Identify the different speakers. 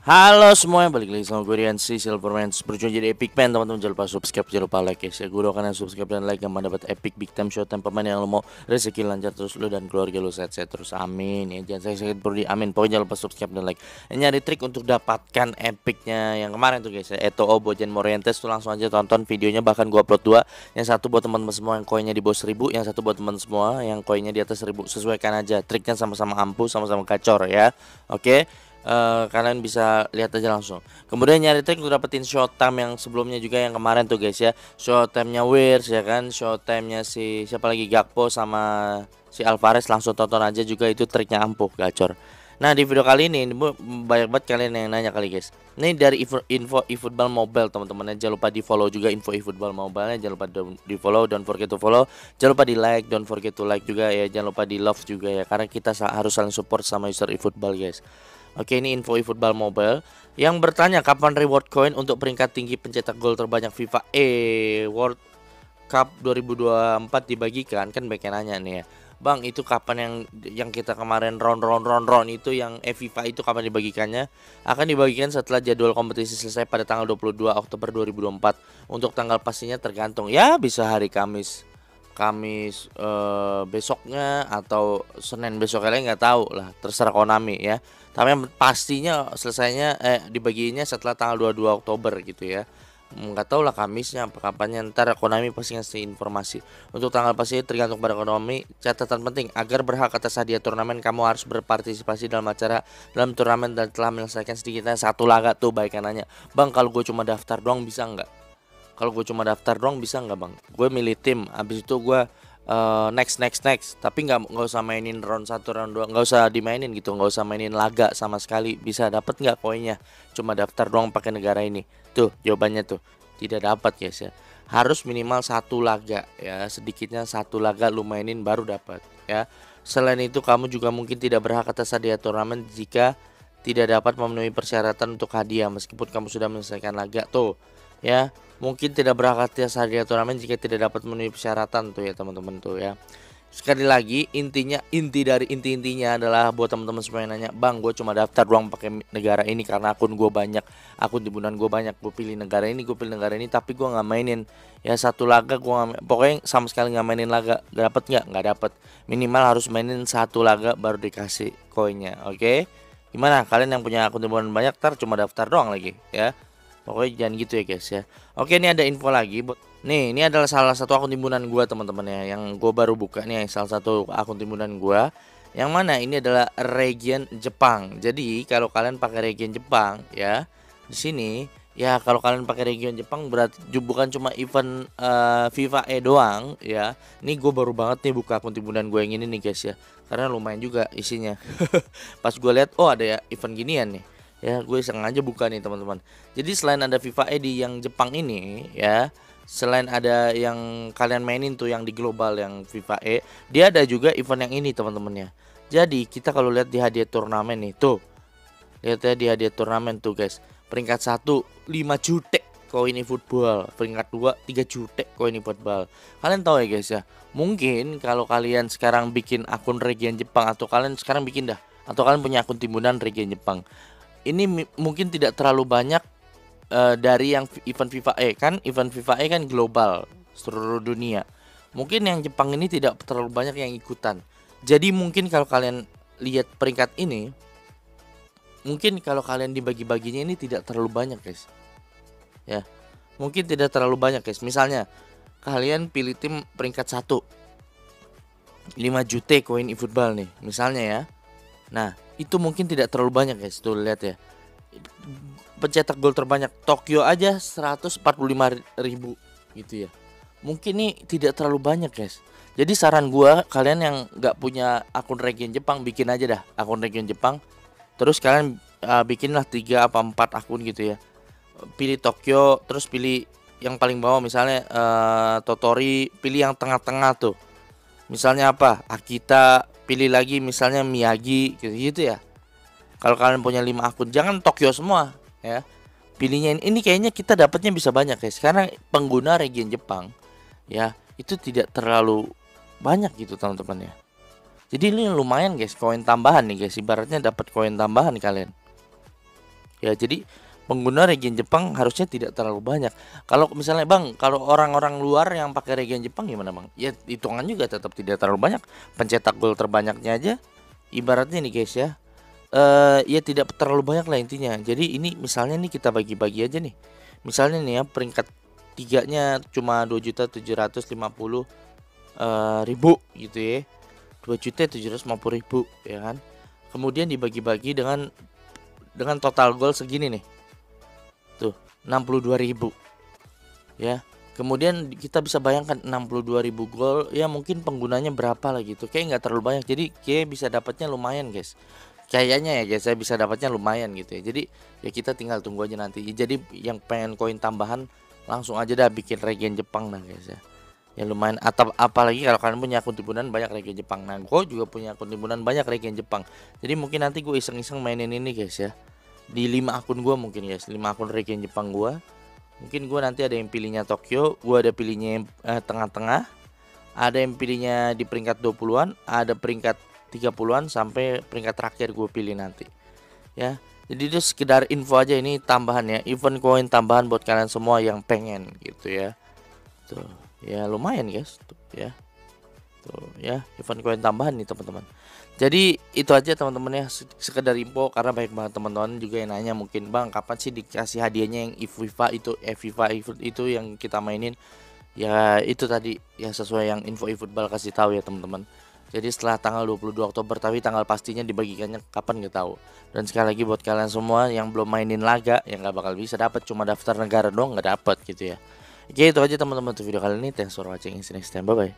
Speaker 1: Halo semuanya, balik lagi sama gue Rian si Silverman. Berjuang jadi Epic Man, teman-teman. Jangan lupa subscribe, jangan lupa like ya. Gue doakan yang subscribe dan like yang mendapat epic big time showtime pemain yang lo mau, rezeki lancar terus lo dan keluarga lo sehat-sehat terus, amin ya. Jangan sakit perlu di amin. Pokoknya jangan lupa subscribe dan like. Nyari trik untuk dapatkan epicnya yang kemarin tuh guys ya, Eto'o Bojan Morientes tuh, langsung aja tonton videonya. Bahkan gue upload dua, yang satu buat teman-teman semua yang koinnya di bawah 1000, yang satu buat teman semua yang koinnya di atas 1000. Sesuaikan aja, triknya sama-sama ampuh, sama-sama gacor ya. Oke. Kalian bisa lihat aja langsung. Kemudian nyari trik untuk dapetin showtime yang sebelumnya juga, yang kemarin tuh guys ya. Showtime-nya Wirs ya kan, showtime-nya si siapa lagi, Gakpo sama si Alvarez. Langsung tonton aja juga, itu triknya ampuh gacor. Nah, di video kali ini banyak banget kalian yang nanya kali guys. Ini dari info eFootball Mobile teman-teman. Jangan lupa di follow juga info eFootball Mobile. Jangan lupa di follow, don't forget to follow. Jangan lupa di like, don't forget to like juga ya. Jangan lupa di love juga ya, karena kita harus saling support sama user eFootball guys. Oke, ini info eFootball Mobile yang bertanya kapan reward coin untuk peringkat tinggi pencetak gol terbanyak FIFA World Cup 2024 dibagikan. Kan banyak yang nanya nih ya, Bang, itu kapan yang kita kemarin round itu yang FIFA itu kapan dibagikannya? Akan dibagikan setelah jadwal kompetisi selesai pada tanggal 22 Oktober 2024. Untuk tanggal pastinya tergantung, ya bisa hari Kamis besoknya atau Senin besoknya, lain nggak tahu lah, terserah Konami ya. Tapi yang pastinya selesainya dibagiinnya setelah tanggal 22 Oktober gitu ya. Nggak tahu lah Kamisnya apa kapannya, ntar Konami pasti ngasih informasi. Untuk tanggal pasti tergantung pada Konami. Catatan penting, agar berhak atas hadiah turnamen kamu harus berpartisipasi dalam turnamen dan telah menyelesaikan sedikitnya satu laga tuh. Baik yang nanya, Bang, kalau gue cuma daftar doang bisa nggak? Kalau gue cuma daftar doang bisa nggak, Bang? Gue milih tim, abis itu gue next, tapi nggak usah mainin round 1 round 2, nggak usah dimainin gitu, nggak usah mainin laga sama sekali. Bisa dapat nggak poinnya? Cuma daftar doang pakai negara ini. Tuh jawabannya tuh, tidak dapat guys ya. Harus minimal satu laga ya, sedikitnya satu laga lu mainin baru dapat ya. Selain itu kamu juga mungkin tidak berhak atas hadiah turnamen jika tidak dapat memenuhi persyaratan untuk hadiah meskipun kamu sudah menyelesaikan laga tuh ya. Mungkin tidak berhak atas hadiah turnamen jika tidak dapat memenuhi persyaratan tuh ya teman-teman tuh ya. Sekali lagi, intinya adalah buat teman-teman semua yang nanya, Bang, gue cuma daftar doang pakai negara ini karena akun gue banyak, akun timunan gue banyak, gue pilih negara ini, tapi gue nggak mainin ya satu laga. Pokoknya sama sekali nggak mainin laga. Dapat nggak dapat. Minimal harus mainin satu laga baru dikasih koinnya. Oke, gimana kalian yang punya akun timunan banyak, tar cuma daftar doang lagi ya? Pokoknya jangan gitu ya guys ya. Oke, ini ada info lagi. Nih, ini adalah salah satu akun timbunan gua teman-teman ya, yang gue baru buka nih, salah satu akun timbunan gua. Yang mana ini adalah region Jepang. Jadi kalau kalian pakai region Jepang ya, di sini ya, kalau kalian pakai region Jepang berarti bukan cuma event FIFA doang ya. Ini gue baru banget nih buka akun timbunan gue yang ini nih guys ya, karena lumayan juga isinya. Pas gue lihat, oh ada ya event ginian nih ya, gue sengaja buka nih teman-teman. Jadi selain ada FIFA di yang Jepang ini ya, selain ada yang kalian mainin tuh yang di global yang FIFA dia ada juga event yang ini teman-teman ya. Jadi kita kalau lihat di hadiah turnamen nih tuh, lihat ya di hadiah turnamen tuh guys, peringkat 1 5 juta koin football, peringkat 2 3 juta koin football. Kalian tahu ya guys ya, mungkin kalau kalian sekarang bikin akun region Jepang, atau kalian sekarang bikin dah, atau kalian punya akun timbunan region Jepang, ini mungkin tidak terlalu banyak dari yang event FIFA kan. Event FIFA kan global seluruh dunia. Mungkin yang Jepang ini tidak terlalu banyak yang ikutan. Jadi mungkin kalau kalian lihat peringkat ini, mungkin kalau kalian dibagi-baginya ini tidak terlalu banyak guys ya. Mungkin tidak terlalu banyak guys. Misalnya kalian pilih tim peringkat 1 5 juta koin eFootball nih misalnya ya. Nah, itu mungkin tidak terlalu banyak guys. Tuh lihat ya, pencetak gol terbanyak Tokyo aja 145.000 gitu ya. Mungkin ini tidak terlalu banyak guys. Jadi saran gua, kalian yang nggak punya akun region Jepang, bikin aja dah akun region Jepang. Terus kalian bikinlah 3 apa 4 akun gitu ya. Pilih Tokyo, terus pilih yang paling bawah misalnya Totori, pilih yang tengah-tengah tuh. Misalnya apa? Akita, pilih lagi misalnya Miyagi gitu ya. Kalau kalian punya 5 akun, jangan Tokyo semua ya. Pilihnya ini kayaknya kita dapatnya bisa banyak guys, karena pengguna region Jepang ya itu tidak terlalu banyak gitu teman-teman ya. Jadi ini lumayan guys, koin tambahan nih guys, ibaratnya dapat koin tambahan kalian. Ya, jadi pengguna regen Jepang harusnya tidak terlalu banyak. Kalau misalnya Bang, kalau orang-orang luar yang pakai regen Jepang gimana Bang? Ya hitungan juga tetap tidak terlalu banyak. Pencetak gol terbanyaknya aja ibaratnya nih guys ya. Ya tidak terlalu banyak lah intinya. Jadi ini misalnya nih kita bagi-bagi aja nih. Misalnya nih ya peringkat tiganya cuma 2.750.000 gitu ya. 2.750.000 ya kan. Kemudian dibagi-bagi dengan total gol segini nih. Tuh, 62.000 ya. Kemudian kita bisa bayangkan 62.000 gol ya mungkin penggunanya berapa lah gitu. Kayak nggak terlalu banyak. Jadi kayak bisa dapatnya lumayan, guys. Kayaknya ya guys, saya bisa dapatnya lumayan gitu ya. Jadi ya kita tinggal tunggu aja nanti. Jadi yang pengen koin tambahan langsung aja dah bikin regen Jepang nah guys ya. Ya lumayan, atau apalagi kalau kalian punya akun timbunan banyak regen Jepang. Nah, gue juga punya akun timbunan banyak regen Jepang. Jadi mungkin nanti gue iseng-iseng mainin ini guys ya. Di 5 akun gue mungkin guys, 5 akun regen Jepang gue. Mungkin gue nanti ada yang pilihnya Tokyo, gue ada pilihnya yang tengah-tengah, ada yang pilihnya di peringkat 20-an, ada peringkat 30-an sampai peringkat terakhir gue pilih nanti. Ya. Jadi itu sekedar info aja, ini tambahan ya, event koin tambahan buat kalian semua yang pengen gitu ya. Tuh, ya lumayan guys, tuh ya. Tuh ya, event koin tambahan nih teman-teman. Jadi itu aja teman-teman ya, sekedar info karena banyak banget teman-teman juga yang nanya mungkin Bang kapan sih dikasih hadiahnya yang FIFA itu FIFA itu yang kita mainin. Ya itu tadi ya sesuai yang info eFootball kasih tahu ya teman-teman. Jadi setelah tanggal 22 Oktober, tapi tanggal pastinya dibagikannya kapan nggak tahu. Dan sekali lagi buat kalian semua yang belum mainin laga yang nggak bakal bisa dapat, cuma daftar negara doang nggak dapat gitu ya. Oke, itu aja teman-teman untuk video kali ini. Thanks for watching. See you next time. Bye bye.